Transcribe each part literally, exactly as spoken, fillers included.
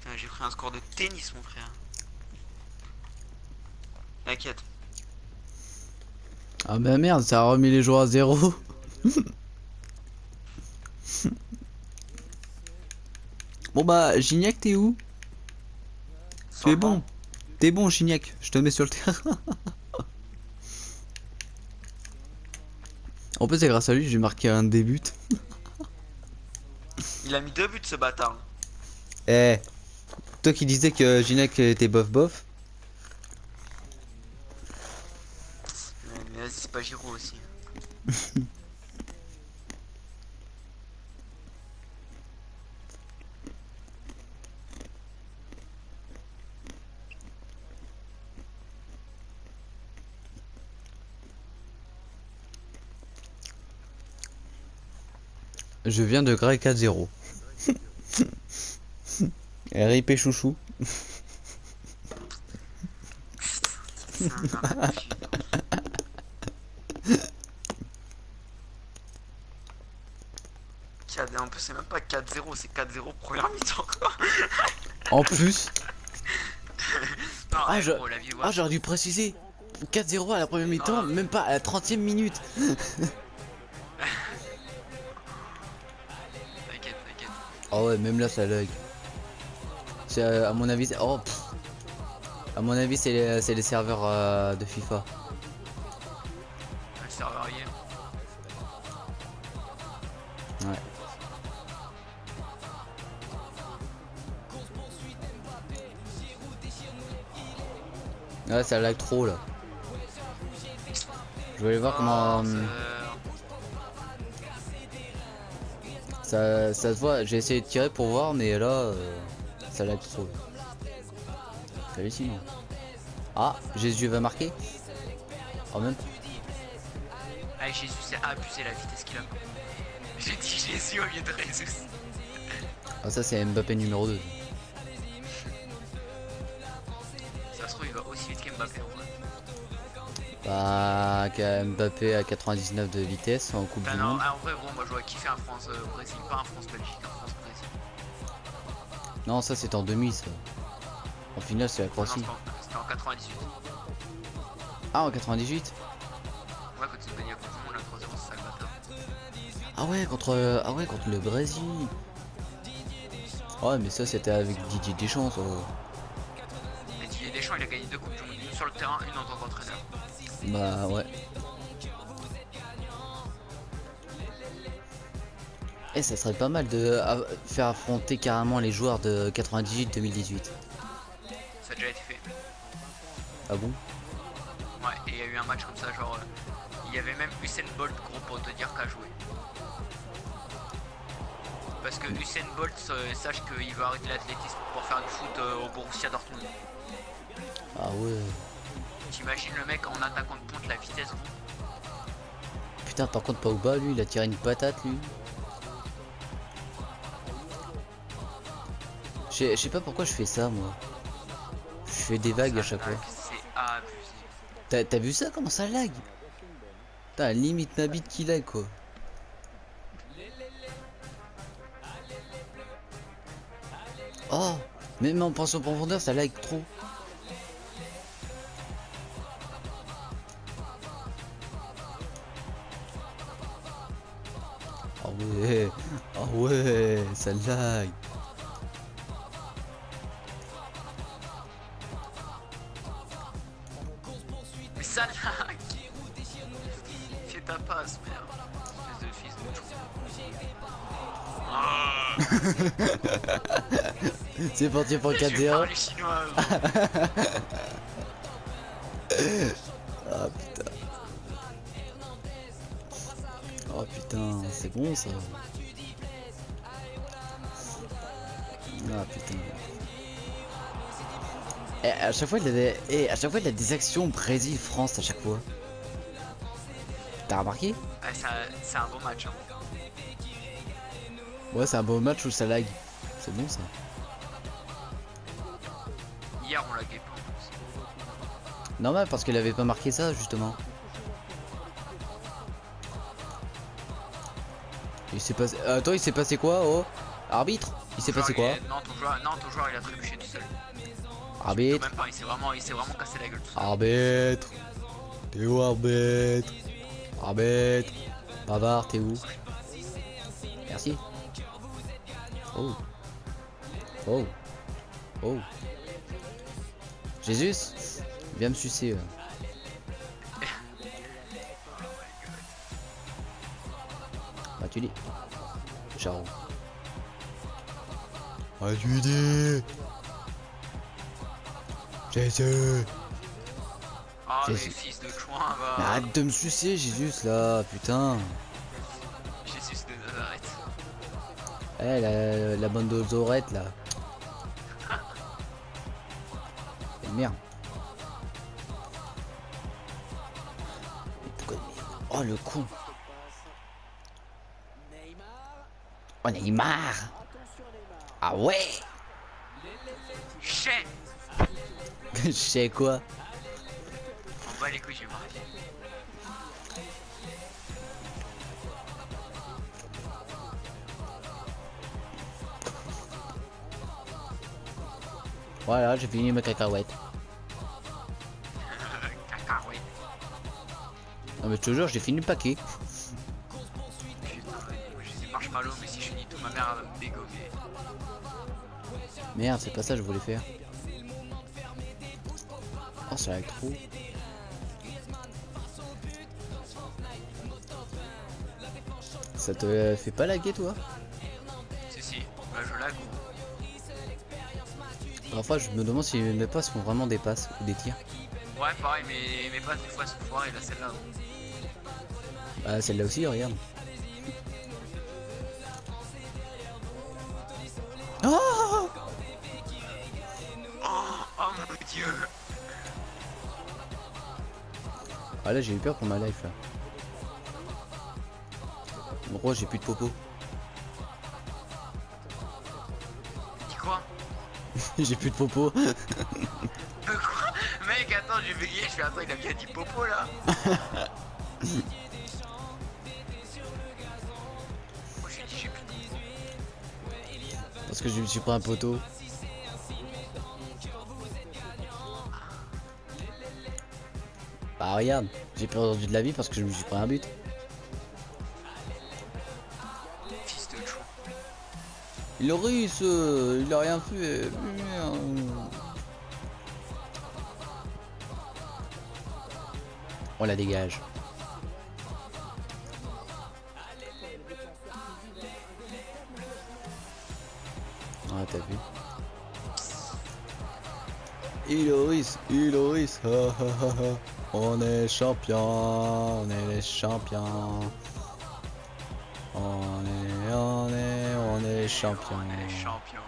J'ai pris un score de tennis, mon frère. T'inquiète. Ah bah merde, ça a remis les joueurs à zéro. Bon bah, Gignac, t'es où? Sur Tu es le banc. bon. T'es bon, Gignac. Je te mets sur le terrain. En plus, c'est grâce à lui, j'ai marqué un début. Il a mis deux buts, ce bâtard. Eh, toi qui disais que Gignac était bof bof. Ouais, mais vas-y, c'est pas Giroud aussi. Je viens de grec quatre zéro. R I P chouchou. C'est un arnaque de fille. En plus, c'est même pas quatre zéro, c'est quatre zéro première mi-temps, quoi. En plus. Non, Ah, eh, je... gros, la vie, ouais. ah j'aurais dû préciser. quatre zéro à la première mi-temps, Non. même pas à la trentième minute. T'inquiète, t'inquiète. Oh ouais, même là ça lag. C'est euh, à mon avis, c'est- oh, pff. À mon avis, c'est les, c'est les serveurs euh, de FIFA. Le serveur y est. Ouais. Ouais, ça lag trop là. Je vais aller voir Oh, comment ça- hum, ça, ça se voit. J'ai essayé de tirer pour voir, mais là, euh, ça lag trop. C'est hallucinant. Ah, Jésus va marquer. Oh même. Ah, Jésus, c'est abusé la vitesse qu'il a. J'ai dit Jésus au lieu de Jésus. Ah ça c'est Mbappé numéro deux. Ça se trouve, il va aussi vite qu'Mbappé en vrai. Bah, qu'à Mbappé à quatre-vingt-dix-neuf de vitesse en Coupe Bah du non, Monde. ah, en vrai, gros, moi j'aurais kiffé un France-Brésil, pas un France-Belgique, un France-Brésil. Non, ça c'est en demi ça. En finale c'est la Non, Croatie. c'était en, c'était en quatre-vingt-dix-huit. Ah, en quatre-vingt-dix-huit. Ouais, quand ils gagnaient la Coupe du Monde, la trois zéro, c'est ça le bâtard. Ah ouais, contre euh, ah ouais, contre le Brésil. Ouais, mais ça c'était avec Didier Deschamps ça. Et Didier Deschamps, il a gagné deux Coupes du Monde, une sur le terrain, une en tant qu'entraîneur. Bah ouais. Et ça serait pas mal de à- faire affronter carrément les joueurs de quatre-vingt-dix-huit deux mille dix-huit. Ça a déjà été fait. Ah bon? Ouais, et il y a eu un match comme ça, genre, euh, il y avait même Usain Bolt, gros, pour te dire qu'à jouer. Parce que Usain Bolt, euh, sache qu'il veut arrêter l'athlétisme pour faire du foot euh, au Borussia Dortmund. Ah ouais. T'imagines le mec en attaquant de pointe, la vitesse, gros. Putain, par contre Pogba lui, il a tiré une patate lui. Je sais pas pourquoi je fais ça moi. Je fais des vagues à chaque fois. C'est abusé. T'as t'as vu ça comment ça lag? Putain, limite ma bite qui lag quoi. Oh, même en pension profondeur ça lag trop. Ah ouais, ah ouais, ça lag. Mais ça lag. Fais ta passe, merde. Espèce de fils de trou. Ah, C'est parti pour je quatre vais zéro. parler chinois. gros. Ah putain. Oh putain, c'est bon ça. Ah putain. Et à chaque fois il a des, et à chaque fois il a des actions Brésil-France à chaque fois. T'as remarqué? Ouais, ça- c'est un beau match. Hein. Ouais, c'est un beau match où ça lag. C'est bon ça. Hier, on laguait pas en plus. Normal parce qu'il avait pas marqué ça justement. Il s'est passé. Attends, il s'est passé quoi? Oh, Arbitre, il s'est Ton passé joueur, quoi? il est- Non, ton joueur, non, ton joueur il a trébuché tout seul. Arbitre, Même pas, il s'est vraiment, il s'est vraiment cassé la gueule tout seul. arbitre, t'es où arbitre? Arbitre, bavard, t'es où? Merci. Oh, oh, oh. Jésus, viens me sucer. euh. Bah tu dis. Ciao. Ah tu dis. Jésus. Ah, mais Jésus. fils de chouin, va. Mais arrête de me sucer Jésus là, putain. Jésus de Nazareth. Eh la, la bande de orettes là. Et merde. Mais pourquoi- Oh le con. Oh Neymar. Ah ouais. Chien. Je sais quoi. On bat les couilles, j'ai marqué. Voilà, j'ai fini ma cacahuète. Cacahuète. Non mais je te jure, j'ai fini le paquet. Putain, je sais marshmallow, mais si je finis tout, ma mère elle va me dégommer. Merde, c'est pas ça que je voulais faire. Oh, ça lag trop. Ça te fait pas laguer toi? Si, si, là je lag. Parfois je me demande si mes passes font vraiment des passes ou des tirs. Ouais, pareil, mais mes passes des fois sont foirées, là celle-là. Bah celle-là aussi, regarde. Oh, Oh mon dieu. ah là j'ai eu peur pour ma life là. Gros j'ai plus de popo. Dis quoi? J'ai plus de popo. De quoi? Mec, attends, j'ai veillé, je fais attends, il a bien dit popo là. Moi j'ai dit j'ai plus de popo. Parce que je me suis pris un poteau. Bah regarde, j'ai perdu de la vie parce que je me suis pris un but. Fils de chou. Il russe, euh, il a rien fait. Merde. On la dégage. Ah t'as vu. Iloris, Iloris, ha, ha, ha, ha. On est champion, on est les champions. On est, on est, on est champion. On est les champions.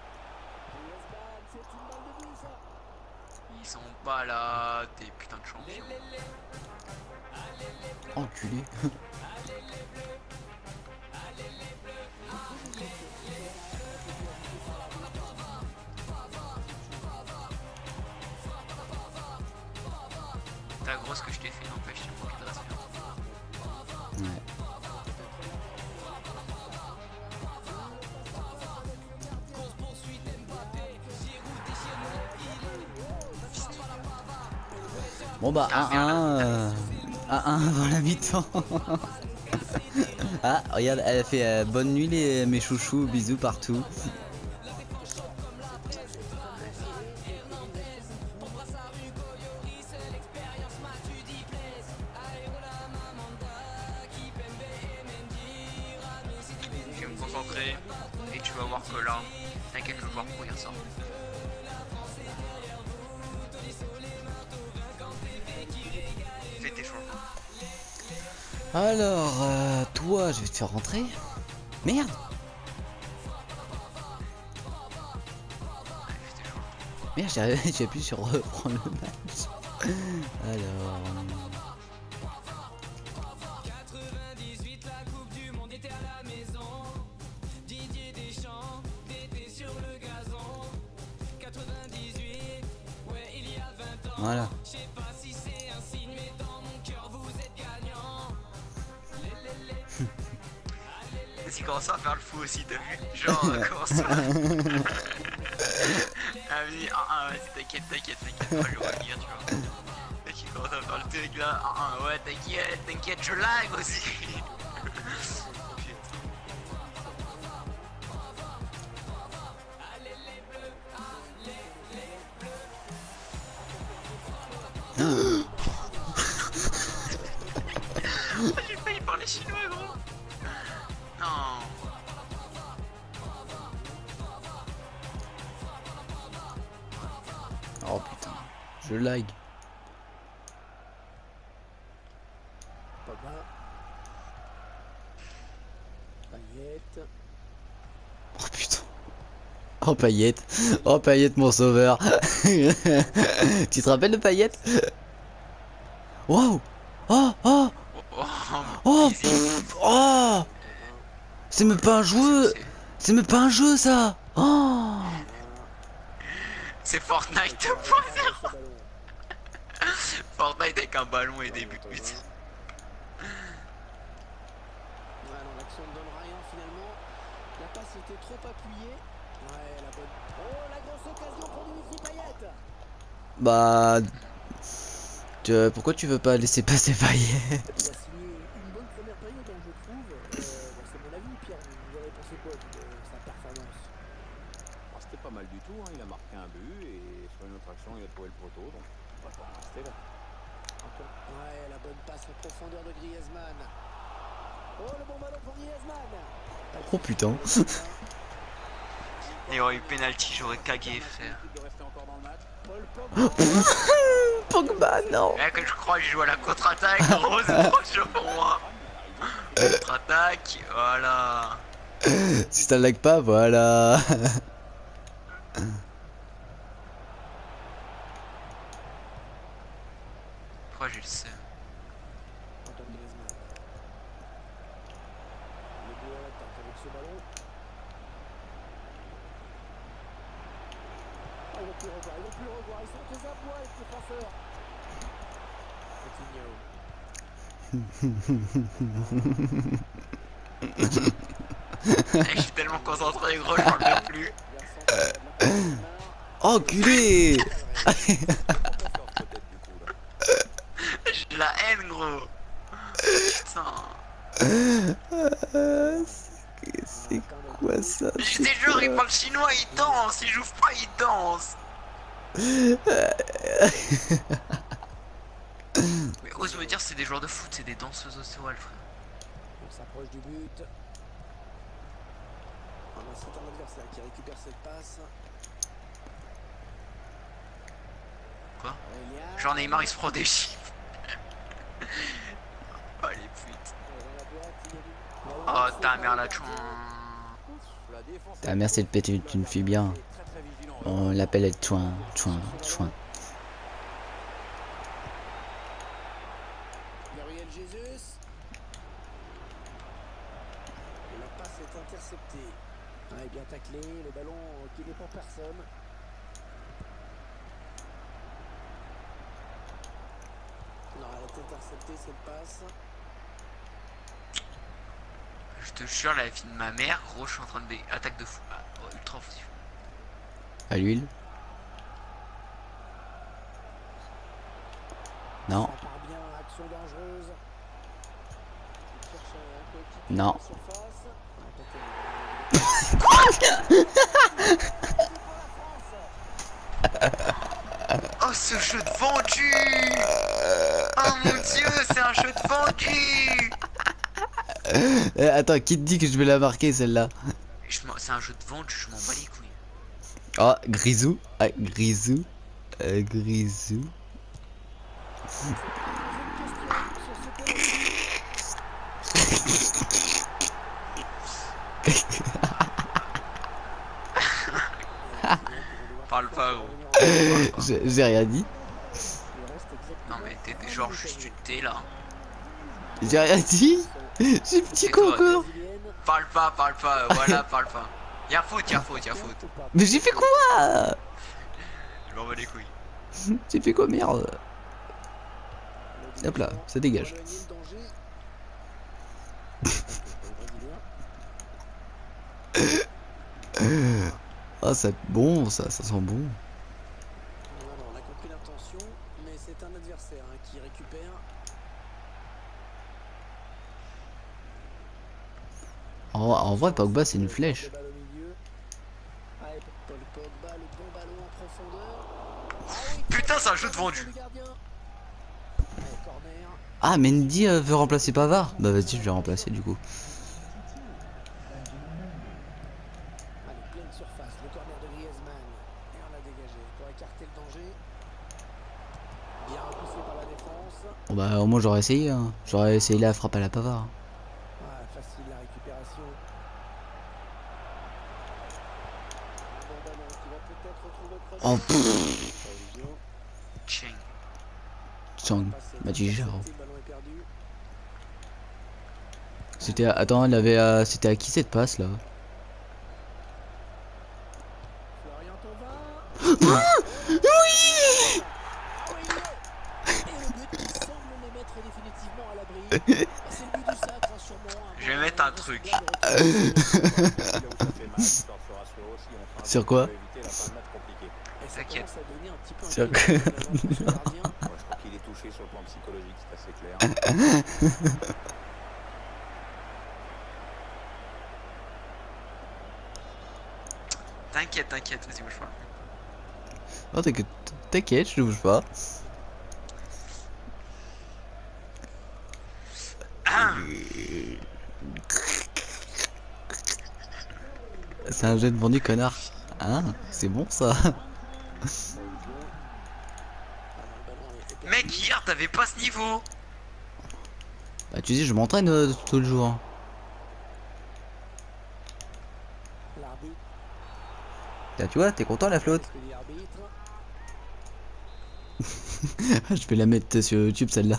Ils sont pas là, des putains de champions. Enculé. Ta grosse que je t'ai fait n'empêche, j'ai manqué de respect. Ouais. Bon bah un un euh, un un avant la mi-temps. Ah regarde, elle a fait euh, bonne nuit les mes chouchous, bisous partout. Je vais me concentrer et tu vas voir que là, t'inquiète, je vais voir courir ça. Fais tes changements. Alors euh, toi je vais te faire rentrer. Merde. Allez, fais tes changements. Merde, j'ai j'ai appuyé sur reprendre le match. Alors. Voilà. Si qui commence à faire le fou aussi, t'as vu? Genre, euh, comment ça? Ah oui, ah, ah, vas-y, t'inquiète, t'inquiète, t'inquiète, moi je vais revenir, tu vois. Et qui commence à faire le truc là, ah, ah, ouais, t'inquiète, t'inquiète, je lag aussi. J'ai failli parler chinois, gros. Non. Oh putain, je lag. Pogba. Payet. Oh putain. Oh Payette. Oh Payette mon sauveur. Tu te rappelles de Payette? Wow. Oh oh Oh, oh easy. pff, oh. C'est même pas un jeu. C'est- C'est même pas un jeu ça. Oh. C'est Fortnite deux point zéro. Fortnite avec un ballon et des buts. Ouais, non, l'action ne donne rien finalement. La passe était trop appuyée. Ouais, la bonne. Oh, la grosse occasion pour Dimitri Payet. Bah. Tu- pourquoi tu veux pas laisser passer Payette? Il a signé une bonne première période, hein, je trouve. Euh, bon, c'est mon avis, Pierre. Vous avez pensé quoi de sa performance? Ah, c'était pas mal du tout, hein. Il a marqué un but et sur une autre action il a trouvé le poteau, donc on va pas en rester là. Ouais, la bonne passe en profondeur de Griezmann. Oh, le bon ballon pour Griezmann. Oh putain. Il y aurait eu penalty, j'aurais cagué, frère. De rester encore dans le match. Paul Pogba. Pogba non. Eh, que je crois que je joue à la contre-attaque, gros, c'est trop chaud pour moi. Contre-attaque, voilà. Si ça lag pas, voilà. Pourquoi j'ai le seum? Antoine Griezmann. Le duel attaque avec ce ballon. Ah, ils vont plus le revoir, ils vont plus le revoir. Ils sont aux abois, les défenseurs. Coutinho. Eh, je suis tellement concentré, gros, j'en reviens plus. Enculé. J'ai la haine, gros. Putain. C'est quoi ça? J'ai des joueurs, ils parlent chinois, ils dansent. Ils jouent pas, ils dansent. Mais ose me dire, c'est des joueurs de foot, c'est des danseuses au Sewell, frère. On s'approche du but. Ah non, c'est un adversaire qui récupère cette passe. Quoi? Aurélien. Genre Neymar, il se prend des chiffres. Oh les putes. Dans la boîte, il y a du- Oh ta mère la chouin. La défense Ta mère c'est le pété une fille bien. très très vigilant. On l'appelle être chouin, chouin, chouin. Gabriel Jesus. Et la passe est interceptée. Ouais, bien taclé, le ballon qui n'est pour personne. Non, elle est interceptée cette passe. Je te jure, la vie de ma mère, gros, je suis en train de bé... attaque de fou. Ah, oh, ultra offensif. À l'huile? Non, Ça part bien, action dangereuse. Il cherche un coéquipier non. en surface. Oh ce jeu de vendu. Oh mon dieu, c'est un jeu de vendu. Eh, attends, qui te dit que je vais la marquer celle-là? Je m'en- C'est un jeu de vendu, je m'en bats les couilles. Oh, Grisou. Ah, Grisou. Euh, Grisou. Parle pas, gros. J'ai j'ai rien dit. Non mais t'es t'es genre juste tu t'es là. J'ai rien dit. J'ai petit con Tais-toi, encore. Parle pas, parle pas, euh, voilà, parle pas. Y'a faute, y'a faute, y'a faute. Mais j'ai fait quoi? Je m'en bats les couilles. J'ai fait quoi, merde? Hop là, ça dégage. Ah, ça bon, ça, ça sent bon. Non, non, on a compris l'intention, mais c'est un adversaire hein, qui récupère. En, en vrai, Pogba, c'est une flèche. Balle au milieu. Allez, Paul Pogba, le bon ballon en profondeur. Ah oui, Putain, c'est un très jeu de bon vendu. du gardien. Allez, corner. Ah, Mendy euh, veut remplacer Pavard. Bah vas-y, je vais remplacer du coup. Allez, pleine surface, le corner de Griezmann. Et on l'a dégagé pour écarter le danger. Bien repoussé par la défense. Bon bah au moins j'aurais essayé. Hein. J'aurais essayé la frappe à la Pavard. Ah, facile la récupération. Un bon ballon qui va peut-être retrouver le Oh crochet. pfff. Paulino. Cheng. Chang, Passé, Magijaro. intercepté, le ballon est perdu. C'était attends, elle avait euh, c'était à qui cette passe là? Florian Thauvin. Oui. Et le but qui semble les mettre définitivement à l'abri. C'est le but du sacre, sûrement. Je vais mettre un truc. Sur quoi? T'inquiète. Sur quoi? Ouais, je crois qu'il est touché sur le plan psychologique, c'est assez clair. T'inquiète, t'inquiète, vas-y, bouge pas. Oh t'inquiète, t'inquiète, je ne bouge pas. C'est un jeu de vendu connard. Hein? C'est bon ça. Mec, hier t'avais pas ce niveau. Bah tu sais, je m'entraîne euh, tout le jour. L'arbitre. Là, tu vois, t'es content la flotte? Qu'est-ce que dit l'arbitre? Je vais la mettre sur YouTube celle-là.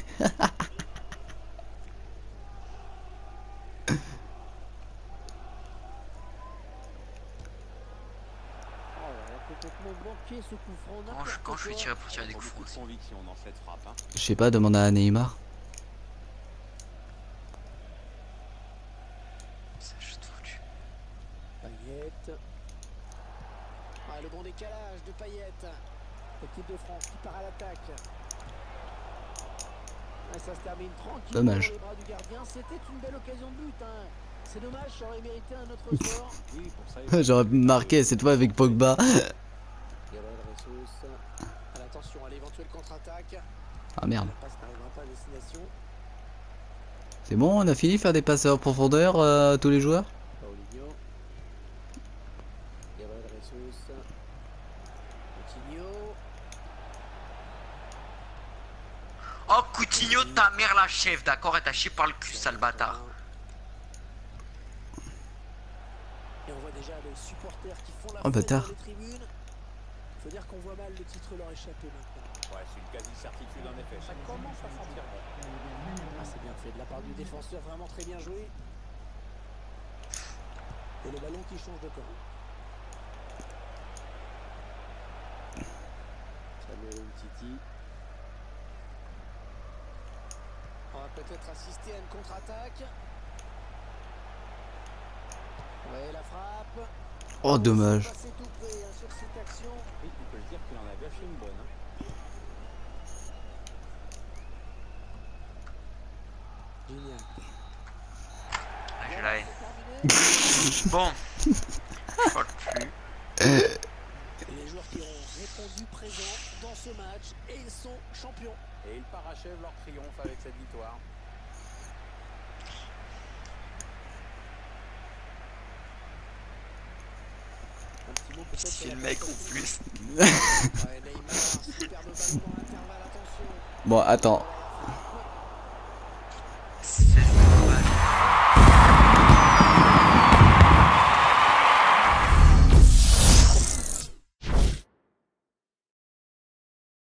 Quand je, quand je suis tiré pour tirer des coups francs aussi. Conviction dans cette frappe, hein. Je sais pas, demande à Neymar. C'est juste foutu. Payet. Ah, le bon décalage de Payet. L'équipe de France qui part à l'attaque. Ah, ça se termine tranquille. Dommage. Dans les bras du gardien. C'était une belle occasion de but. Hein. C'est dommage, ça aurait mérité un autre score. Oui, pour ça, il J'aurais marqué cette fois avec Pogba. Gabriel Jesus. À l'attention à l'éventuelle contre-attaque. Ah merde. La passe n'arrivera pas à destination. C'est bon, on a fini de faire des passes en profondeur euh, à tous les joueurs? Paulinho. Gabriel Jesus. Coutinho. Oh, Coutinho, ta mère la chef, d'accord? Et t'as chié par le cul, sale bâtard. Et on voit déjà les supporters qui font la Oh, fête bâtard. dans les tribunes. Faut dire qu'on voit mal le titre leur échapper maintenant. Ouais, c'est une quasi-certitude en effet. Ça commence à sentir bon. Ah, c'est bien fait de la part du défenseur, vraiment très bien joué. Et le ballon qui change de camp. Samuel Umtiti. On va peut-être assister à une contre-attaque. Ouais, la frappe. Oh dommage. On s'est passé tout près, hein, sur cette action. Oui, on peut le dire qu'il en a gâché une bonne. Hein. Génial. Ah, je la haine. C'est terminé. Bon. Je crois plus. Et les joueurs qui ont répondu présents dans ce match et ils sont champions. Et ils parachèvent leur triomphe avec cette victoire. Un petit mot peut-être C'est sur le la mec passe en plus. Ouais, Neymar, superbe ballon dans l'intervalle, attention. Bon, attends.